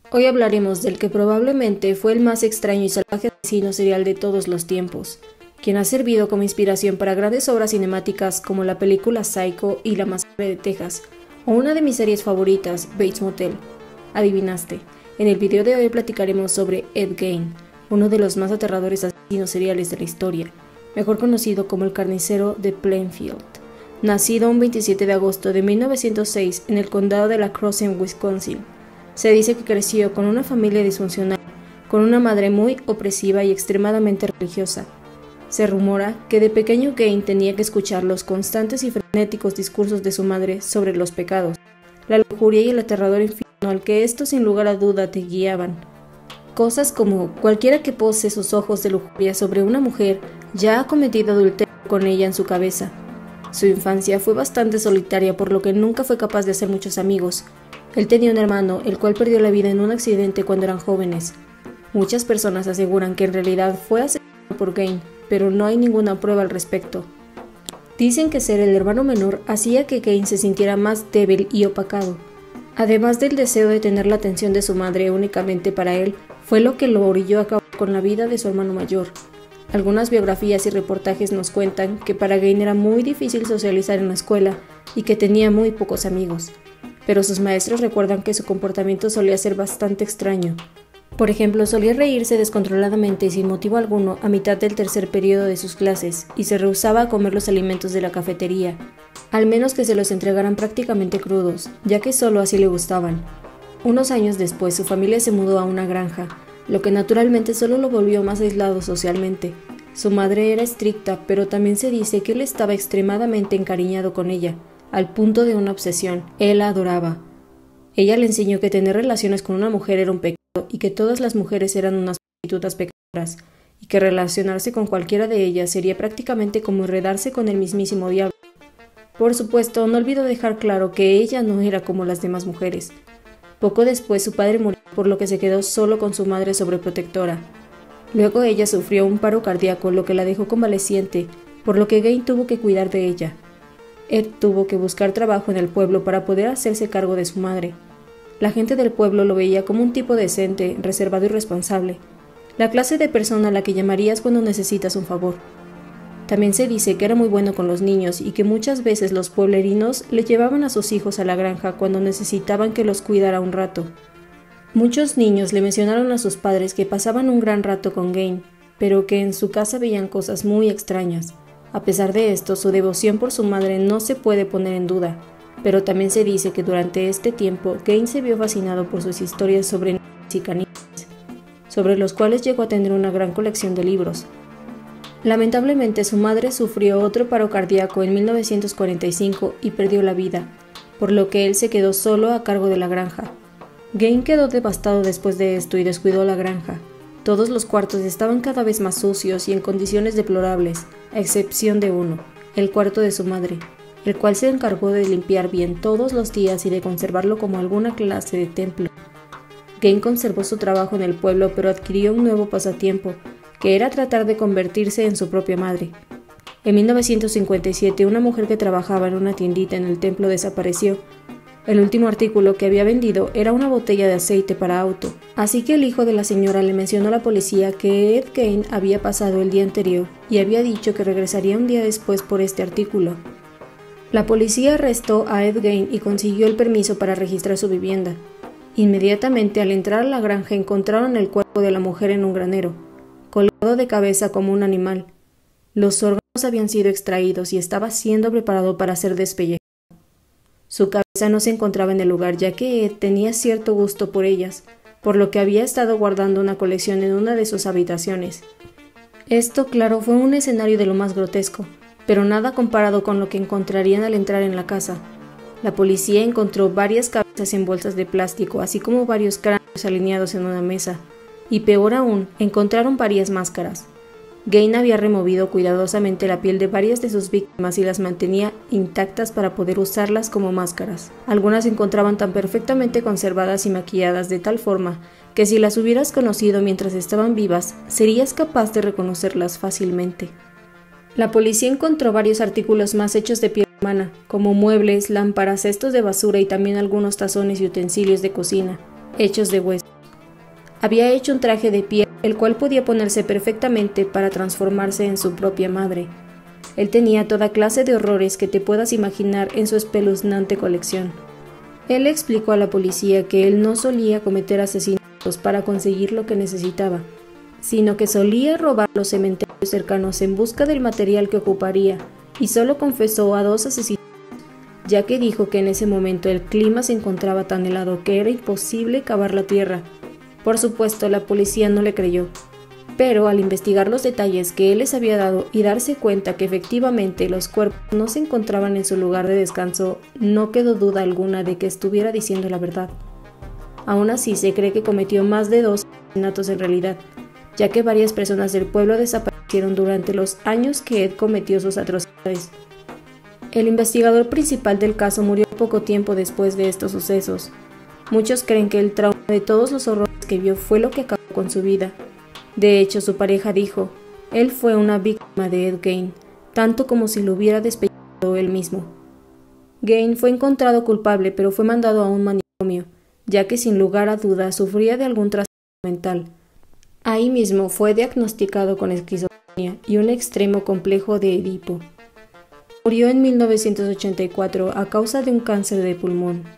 Hoy hablaremos del que probablemente fue el más extraño y salvaje asesino serial de todos los tiempos, quien ha servido como inspiración para grandes obras cinemáticas como la película Psycho y La Masacre de Texas, o una de mis series favoritas, Bates Motel. Adivinaste, en el video de hoy platicaremos sobre Ed Gein, uno de los más aterradores asesinos seriales de la historia, mejor conocido como el carnicero de Plainfield. Nacido un 27 de agosto de 1906 en el condado de La Crosse en Wisconsin. Se dice que creció con una familia disfuncional, con una madre muy opresiva y extremadamente religiosa. Se rumora que de pequeño Gein tenía que escuchar los constantes y frenéticos discursos de su madre sobre los pecados, la lujuria y el aterrador infierno al que estos sin lugar a duda te guiaban. Cosas como cualquiera que pose sus ojos de lujuria sobre una mujer ya ha cometido adulterio con ella en su cabeza. Su infancia fue bastante solitaria, por lo que nunca fue capaz de hacer muchos amigos. Él tenía un hermano, el cual perdió la vida en un accidente cuando eran jóvenes. Muchas personas aseguran que en realidad fue asesinado por Gein, pero no hay ninguna prueba al respecto. Dicen que ser el hermano menor hacía que Gein se sintiera más débil y opacado. Además del deseo de tener la atención de su madre únicamente para él, fue lo que lo orilló a acabar con la vida de su hermano mayor. Algunas biografías y reportajes nos cuentan que para Gein era muy difícil socializar en la escuela y que tenía muy pocos amigos. Pero sus maestros recuerdan que su comportamiento solía ser bastante extraño. Por ejemplo, solía reírse descontroladamente y sin motivo alguno a mitad del tercer periodo de sus clases y se rehusaba a comer los alimentos de la cafetería, al menos que se los entregaran prácticamente crudos, ya que solo así le gustaban. Unos años después, su familia se mudó a una granja, lo que naturalmente solo lo volvió más aislado socialmente. Su madre era estricta, pero también se dice que él estaba extremadamente encariñado con ella, al punto de una obsesión. Él la adoraba. Ella le enseñó que tener relaciones con una mujer era un pecado y que todas las mujeres eran unas prostitutas pecadoras, y que relacionarse con cualquiera de ellas sería prácticamente como enredarse con el mismísimo diablo. Por supuesto, no olvidó dejar claro que ella no era como las demás mujeres. Poco después su padre murió, por lo que se quedó solo con su madre sobreprotectora. Luego ella sufrió un paro cardíaco, lo que la dejó convaleciente, por lo que Gein tuvo que cuidar de ella. Ed tuvo que buscar trabajo en el pueblo para poder hacerse cargo de su madre. La gente del pueblo lo veía como un tipo decente, reservado y responsable, la clase de persona a la que llamarías cuando necesitas un favor. También se dice que era muy bueno con los niños y que muchas veces los pueblerinos le llevaban a sus hijos a la granja cuando necesitaban que los cuidara un rato. Muchos niños le mencionaron a sus padres que pasaban un gran rato con Gein, pero que en su casa veían cosas muy extrañas. A pesar de esto, su devoción por su madre no se puede poner en duda, pero también se dice que durante este tiempo Gein se vio fascinado por sus historias sobre niños y caníbales, sobre los cuales llegó a tener una gran colección de libros. Lamentablemente, su madre sufrió otro paro cardíaco en 1945 y perdió la vida, por lo que él se quedó solo a cargo de la granja. Gein quedó devastado después de esto y descuidó la granja. Todos los cuartos estaban cada vez más sucios y en condiciones deplorables, a excepción de uno, el cuarto de su madre, el cual se encargó de limpiar bien todos los días y de conservarlo como alguna clase de templo. Gein conservó su trabajo en el pueblo, pero adquirió un nuevo pasatiempo, que era tratar de convertirse en su propia madre. En 1957, una mujer que trabajaba en una tiendita en el templo desapareció. El último artículo que había vendido era una botella de aceite para auto, así que el hijo de la señora le mencionó a la policía que Ed Gein había pasado el día anterior y había dicho que regresaría un día después por este artículo. La policía arrestó a Ed Gein y consiguió el permiso para registrar su vivienda. Inmediatamente al entrar a la granja encontraron el cuerpo de la mujer en un granero, colgado de cabeza como un animal. Los órganos habían sido extraídos y estaba siendo preparado para ser despellejado. Su cabeza no se encontraba en el lugar, ya que Ed tenía cierto gusto por ellas, por lo que había estado guardando una colección en una de sus habitaciones. Esto, claro, fue un escenario de lo más grotesco, pero nada comparado con lo que encontrarían al entrar en la casa. La policía encontró varias cabezas en bolsas de plástico, así como varios cráneos alineados en una mesa, y peor aún, encontraron varias máscaras. Gein había removido cuidadosamente la piel de varias de sus víctimas y las mantenía intactas para poder usarlas como máscaras. Algunas se encontraban tan perfectamente conservadas y maquilladas de tal forma que si las hubieras conocido mientras estaban vivas, serías capaz de reconocerlas fácilmente. La policía encontró varios artículos más hechos de piel humana, como muebles, lámparas, cestos de basura y también algunos tazones y utensilios de cocina, hechos de hueso. Había hecho un traje de piel, el cual podía ponerse perfectamente para transformarse en su propia madre. Él tenía toda clase de horrores que te puedas imaginar en su espeluznante colección. Él explicó a la policía que él no solía cometer asesinatos para conseguir lo que necesitaba, sino que solía robar los cementerios cercanos en busca del material que ocuparía, y solo confesó a 2 asesinatos, ya que dijo que en ese momento el clima se encontraba tan helado que era imposible cavar la tierra. Por supuesto, la policía no le creyó, pero al investigar los detalles que él les había dado y darse cuenta que efectivamente los cuerpos no se encontraban en su lugar de descanso, no quedó duda alguna de que estuviera diciendo la verdad. Aún así, se cree que cometió más de 2 asesinatos en realidad, ya que varias personas del pueblo desaparecieron durante los años que Ed cometió sus atrocidades. El investigador principal del caso murió poco tiempo después de estos sucesos. Muchos creen que el trauma de todos los horrores que vio fue lo que acabó con su vida. De hecho, su pareja dijo, él fue una víctima de Ed Gein, tanto como si lo hubiera despellejado él mismo. Gein fue encontrado culpable, pero fue mandado a un manicomio, ya que sin lugar a dudas sufría de algún trastorno mental. Ahí mismo fue diagnosticado con esquizofrenia y un extremo complejo de Edipo. Murió en 1984 a causa de un cáncer de pulmón.